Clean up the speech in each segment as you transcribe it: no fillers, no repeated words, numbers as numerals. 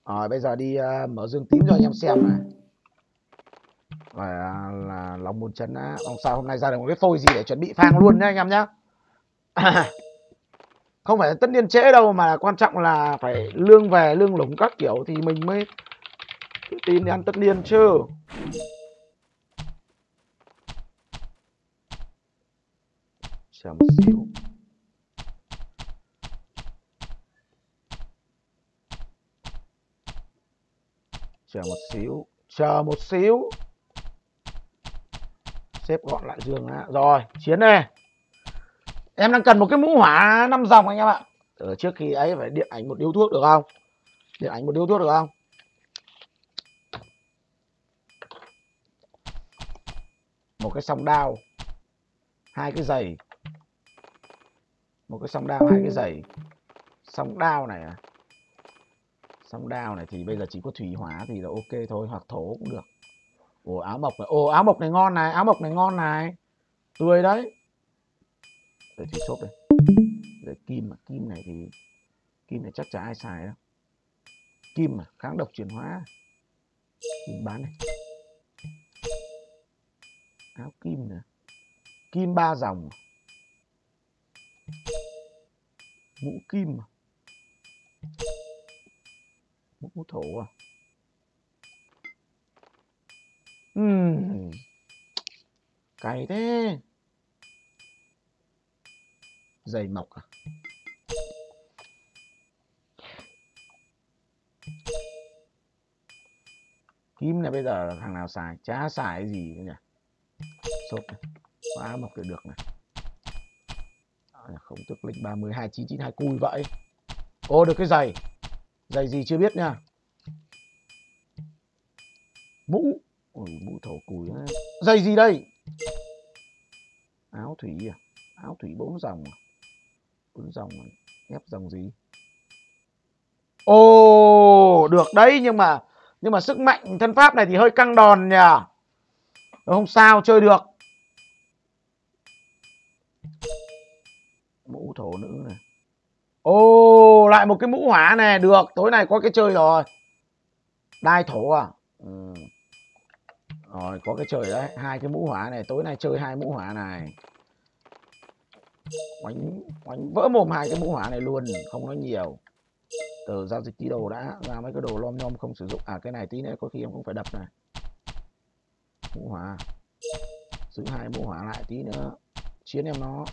Rồi bây giờ đi mở dương tím cho anh em xem này. Là lòng một chấn á. Ông sao hôm nay ra được một cái phôi gì để chuẩn bị phang luôn nhá anh em nhá. Không phải tất niên trễ đâu mà quan trọng là phải lương về lương lủng các kiểu thì mình mới tự tin đi ăn tất niên chứ. Chờ một xíu. Chờ một xíu. Xếp gọn lại giường á. Rồi, chiến đây. Em đang cần một cái mũ hỏa 5 dòng anh em ạ. Trước khi ấy phải điện ảnh một điếu thuốc được không? Điện ảnh một điếu thuốc được không? Một cái song đao, hai cái giày. Một cái song đao, hai cái giày. Song đao này à? Song đao này thì bây giờ chỉ có thủy hỏa thì là ok thôi, hoặc thổ cũng được. Ồ áo mộc này, ồ áo mộc này ngon này, áo mộc này ngon này. Tươi đấy. Rồi thủy xốp đây. Rồi kim này thì kim này chắc chả ai xài đâu. Kim à, kháng độc chuyển hóa. Kim bán này. Áo kim này. Kim 3 dòng. Mũ kim à? Mũ thổ à? Cày thế. Giày mộc à? Kim này bây giờ thằng nào xài? Chả xài cái gì nữa nhỉ? Xốp này. Áo mộc thì được này. Không tức lệnh 30 2992 cùi vậy. Ô được cái giày. Giày gì chưa biết nha. Mũ. Ôi mũ thổ cùi. Giày gì đây? Áo thủy à? Áo thủy 4 dòng à? 4 dòng à? Ép dòng gì? Ồ được đấy, nhưng mà sức mạnh thân pháp này thì hơi căng đòn nhỉ. Không sao, chơi được. Mũ thổ nữ này. Ồ lại một cái mũ hỏa này. Được, tối nay có cái chơi rồi. Đai thổ à? Rồi có cái chơi đấy. Hai cái mũ hỏa này. Tối nay chơi hai mũ hỏa này. Oánh vỡ mồm hai cái mũ hỏa này luôn. Không nói nhiều. Từ giao dịch tí đồ đã. Ra mấy cái đồ lom nhom không sử dụng. À cái này tí nữa có khi em cũng phải đập này. Mũ hỏa. Giữ hai mũ hỏa lại tí nữa. Chiến em nó.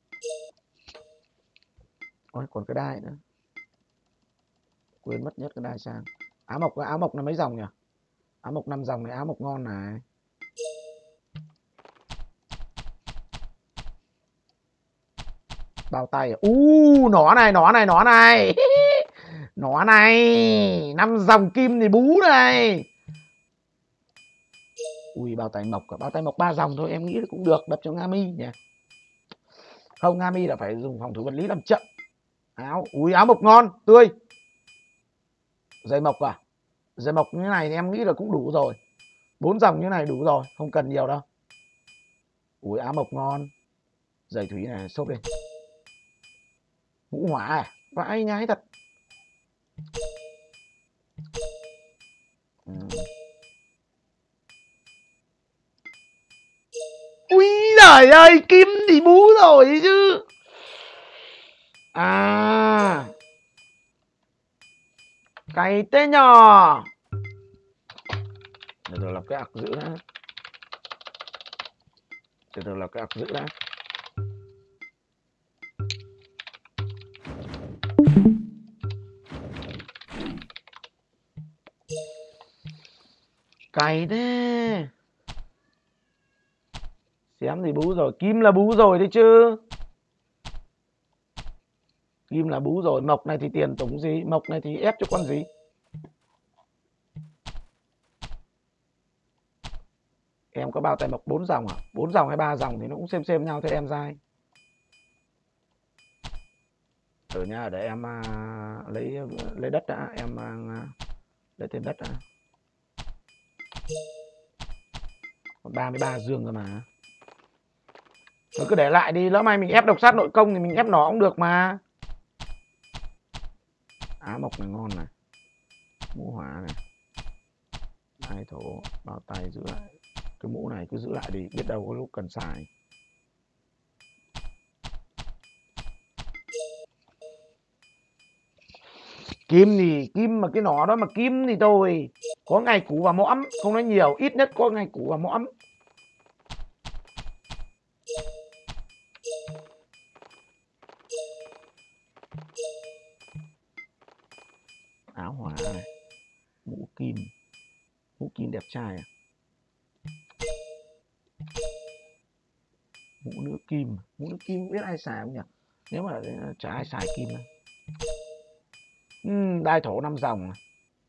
Ôi còn cái đai nữa. Quên mất nhất cái đai sang. Áo mộc là mấy dòng nhỉ? Áo mộc 5 dòng này, áo mộc ngon này. Bao tay. Nó này. Nó này. 5 dòng kim thì bú này. Ui bao tay mộc. Bao tay mộc 3 dòng thôi em nghĩ là cũng được. Đập cho Nga Mi nhỉ. Không, Nga Mi là phải dùng phòng thủ vật lý làm chậm. Áo mộc ngon, tươi. Giày mộc à? Giày mộc như này thì em nghĩ là cũng đủ rồi. 4 dòng như này đủ rồi, không cần nhiều đâu. Áo mộc ngon. Giày thủy này xốp lên. Mũ hỏa à? Vãi nhái thật. Ui giời ơi, kim thì bú rồi chứ. À. Cày tê nhò. Từ từ lập cái ạc giữ đã. Cày thế. Xém thì bú rồi. Kim là bú rồi đấy chứ. Kim là bú rồi. Mộc này thì tiền tủng gì. Mộc này thì ép cho con gì. Em có bao tay mộc 4 dòng à? 4 dòng hay 3 dòng thì nó cũng xem nhau theo em dai. Nha, để em lấy đất đã. Em lấy thêm đất đã. Còn 33 dương rồi mà. Thôi cứ để lại đi. Lỡ may mình ép độc sát nội công thì mình ép nó cũng được mà. Áo mộc này ngon này. Mũ hỏa này, đai thổ, bao tay giữ lại. Cái mũ này cứ giữ lại đi, biết đâu có lúc cần xài. Kim thì kim mà cái nỏ đó mà kim thì thôi, có ngày cũ và mõm, không nói nhiều, ít nhất có ngày cũ và mõm. Áo hỏa này, mũ kim đẹp trai à. Mũ nữ kim biết ai xài không nhỉ? Nếu mà chả ai xài kim đâu. Đai thổ 5 dòng này.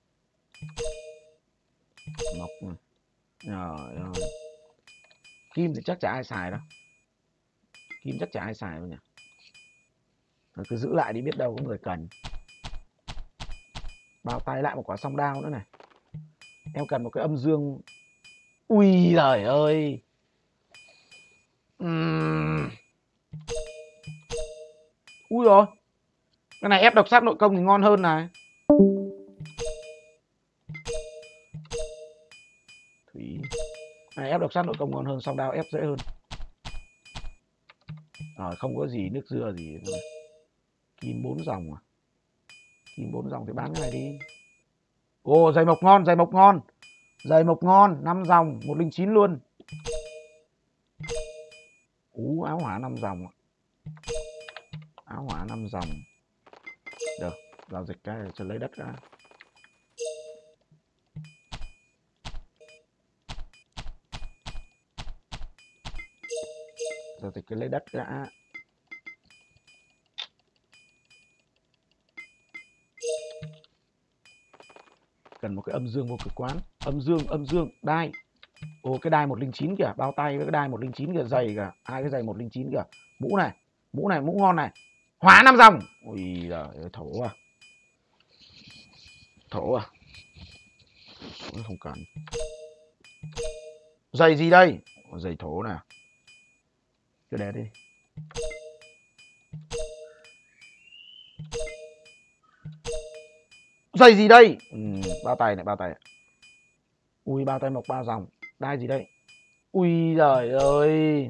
Mộc này. Trời ơi. Kim thì chắc chả ai xài đâu. Kim chắc chả ai xài đâu nhỉ. Rồi cứ giữ lại đi, biết đâu có người cần. Bao tay lại một quả song đao nữa này. Em cần một cái âm dương. Ui giời ơi. Ui rồi. Cái này ép độc sát nội công thì ngon hơn này. Thủy. Này ép độc sát nội công ngon hơn, song đao ép dễ hơn. Rồi không có gì nước dưa gì. Kim 4 dòng à. Kim 4 dòng thì bán cái này đi. Ồ, giày mộc ngon, giày mộc ngon. Giày mộc ngon, 5 dòng, 109 luôn. Áo hỏa 5 dòng. Áo hỏa 5 dòng. Được, giao dịch cái cho lấy đất ra. Giao dịch cái lấy đất ra. Cần một cái âm dương vô cực quán. Âm dương, đai. Ồ, cái đai 109 kìa, bao tay với cái đai 109 kìa, giày kìa, hai cái giày 109 kìa. Mũ này, mũ ngon này. Hỏa 5 dòng. Ui giời ơi, thổ à. Không cần. Giày gì đây? Giày thổ nè. Cứ để đi. Giày gì đây? Bao tay này, bao tay. Ui, bao tay mộc 3 dòng. Đai gì đây? Ui giời ơi.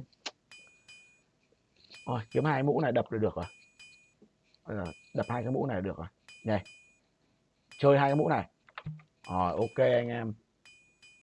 Rồi, kiếm 2 mũ này đập được rồi. Bây giờ đập 2 cái mũ này được rồi. Này. Chơi 2 cái mũ này. Rồi, ok anh em.